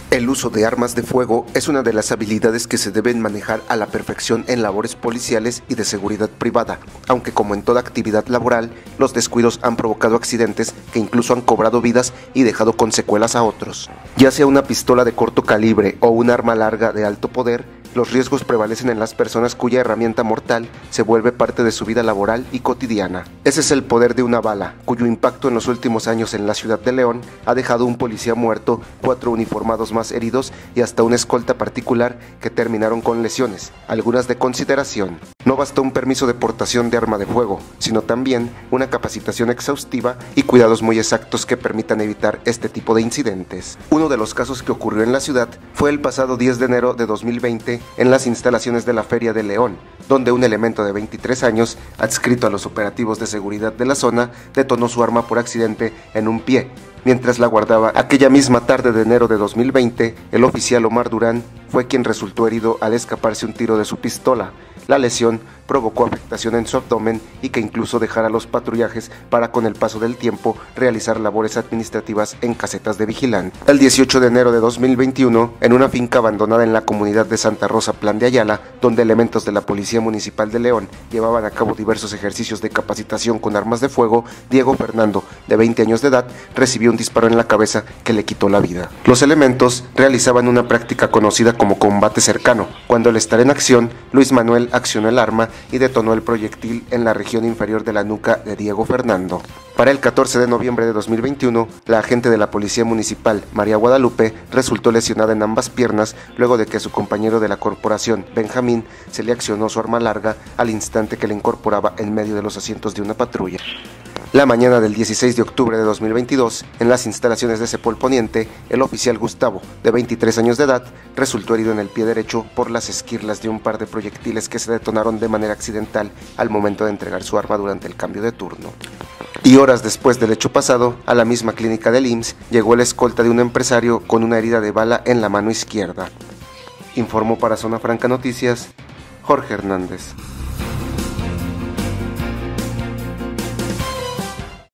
El uso de armas de fuego es una de las habilidades que se deben manejar a la perfección en labores policiales y de seguridad privada, aunque como en toda actividad laboral, los descuidos han provocado accidentes que incluso han cobrado vidas y dejado con secuelas a otros. Ya sea una pistola de corto calibre o un arma larga de alto poder, los riesgos prevalecen en las personas cuya herramienta mortal se vuelve parte de su vida laboral y cotidiana. Ese es el poder de una bala, cuyo impacto en los últimos años en la ciudad de León ha dejado un policía muerto, 4 uniformados más heridos y hasta una escolta particular que terminaron con lesiones, algunas de consideración. No bastó un permiso de portación de arma de fuego, sino también una capacitación exhaustiva y cuidados muy exactos que permitan evitar este tipo de incidentes. Uno de los casos que ocurrió en la ciudad fue el pasado 10 de enero de 2020 en las instalaciones de la Feria de León, donde un elemento de 23 años, adscrito a los operativos de seguridad de la zona, detonó su arma por accidente en un pie. Mientras la guardaba aquella misma tarde de enero de 2020, el oficial Omar Durán fue quien resultó herido al escaparse un tiro de su pistola. La lesión provocó afectación en su abdomen y que incluso dejara los patrullajes para, con el paso del tiempo, realizar labores administrativas en casetas de vigilante. El 18 de enero de 2021, en una finca abandonada en la comunidad de Santa Rosa, Plan de Ayala, donde elementos de la Policía Municipal de León llevaban a cabo diversos ejercicios de capacitación con armas de fuego, Diego Fernando, de 20 años de edad, recibió un disparo en la cabeza que le quitó la vida. Los elementos realizaban una práctica conocida como combate cercano. Cuando al estar en acción, Luis Manuel accionó el arma y detonó el proyectil en la región inferior de la nuca de Diego Fernando. Para el 14 de noviembre de 2021, la agente de la Policía Municipal, María Guadalupe, resultó lesionada en ambas piernas luego de que su compañero de la corporación, Benjamín, se le accionó su arma larga al instante que le incorporaba en medio de los asientos de una patrulla. La mañana del 16 de octubre de 2022, en las instalaciones de Cepol Poniente, el oficial Gustavo, de 23 años de edad, resultó herido en el pie derecho por las esquirlas de un par de proyectiles que se detonaron de manera accidental al momento de entregar su arma durante el cambio de turno. Y horas después del hecho pasado, a la misma clínica del IMSS, llegó el escolta de un empresario con una herida de bala en la mano izquierda. Informó para Zona Franca Noticias, Jorge Hernández.